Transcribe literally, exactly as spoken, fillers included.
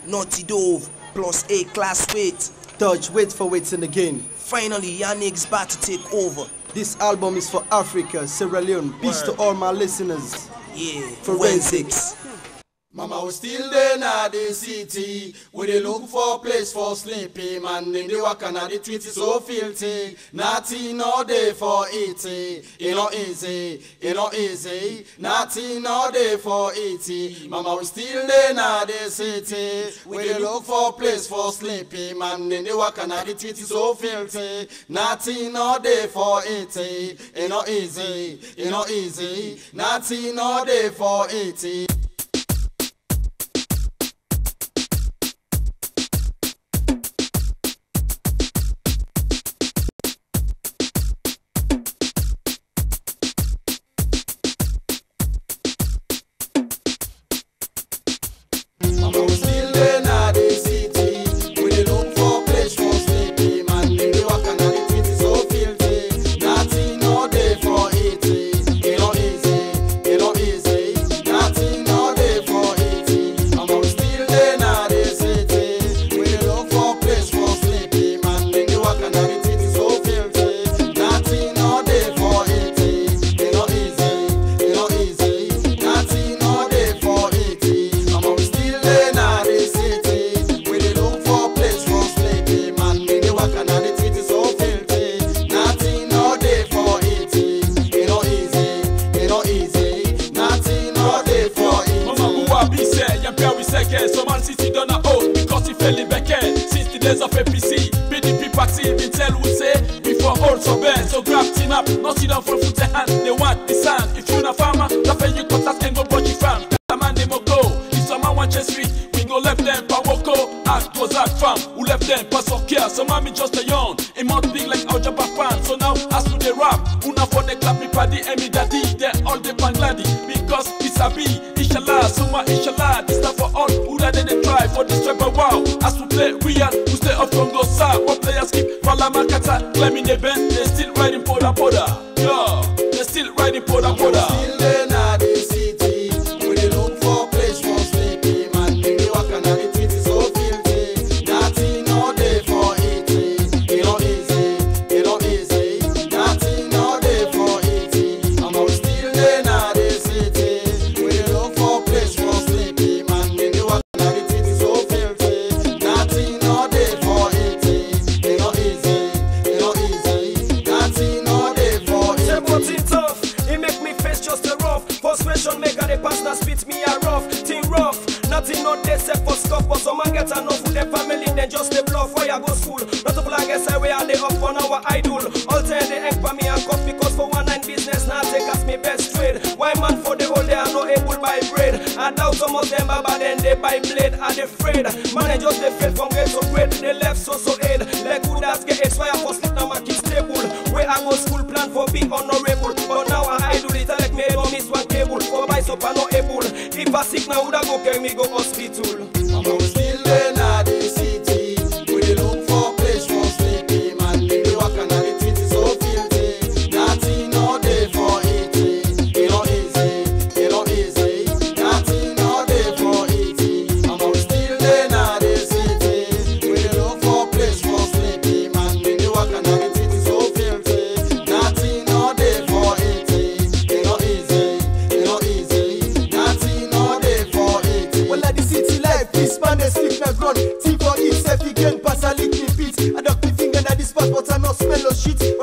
Naughty Dove, plus A-class weight. Dodge, wait for waiting again. Finally, your niggas about to take over. This album is for Africa, Sierra Leone. Peace to all my listeners. Yeah, forensics. Mama was still there in the city. We dey look for a place for sleeping. Man, in the walk and the tweet is so filthy. Nothing all day for eating. It not easy, it not easy. Nothing all day for eating. Mama was still there in the city. We dey look for a place for sleeping. Man, in the walk and the tweet is so filthy. Nothing all day for eating. It not easy, it not easy. Nothing all day for eating. So Man City done a hold because he fell in back since the days of A P C. P D P party, Intel would say before all so bad. So grab team up, not sit down for foot hand. They want the sand. If you're a farmer, the pay you cut us and go brush your farm. That man they mo go. If someone want chest street, we go left them pa woko. Act was that farm, who left them pa so care. So mommy just a yawn. A mouth big like Al Japan. So now as to the rap, una for the clap me paddy and me daddy. They all the pangladi because it's a B. Inshallah, summa inshallah, this stuff for all who rather than try for this trap. Wow, as we play real, who stay up Congo South, what players keep Falamakata, climbing the bend, they still riding Poda Poda. Yeah, they still riding Poda Poda. Still there na the city, we dey look for place for sleeping. Man, they dey walk and the street is so filthy. Nothing all day for eating. It not easy, it not easy. Nothing all day for eating. I'm all still there na the city. We dey look for place for sleeping. Man, they dey walk and the street is so filthy. Nothing all day for eating. It not easy, it not easy. Nothing all day for eating. What's it tough? It make me face just a rough. Frustration make a the pass that spit me a rough. Thing rough. Nothing not they set for scuff. But some man get enough with their family, then just they bluff. Why I go school? Not to flag guess I way are they up on our idol. All turn the egg for me and cuff because for one nine business now take us me best trade. Why man for the whole day are not able buy bread? I doubt some of them but then they buy blade and they afraid. Man just they fail from grade to grade. They left so so aid. Like who that's get expire for sleep now my kids stable. Where I go school plan for being honorable. But now I idle it I like me don't miss one cable. For buy so I not able. If I sick now would I go carry me go hospital. I'm still there na the city. We dey look for place for sleeping. Man, they dey walk and the street is so filthy. Nothing all day for eating. It not easy, it not easy. Nothing all day for eating. I'm still there na the city. We dey look for place for sleeping. Man, they dey walk and the street is so filthy. Nothing all day for eating. It not easy, it not easy. Nothing all day for eating. Well, at the city life, this man they sleep na ground. Think for itself, he can pass a lick me beat. I duck me finger na this spot, but I not smell no shit.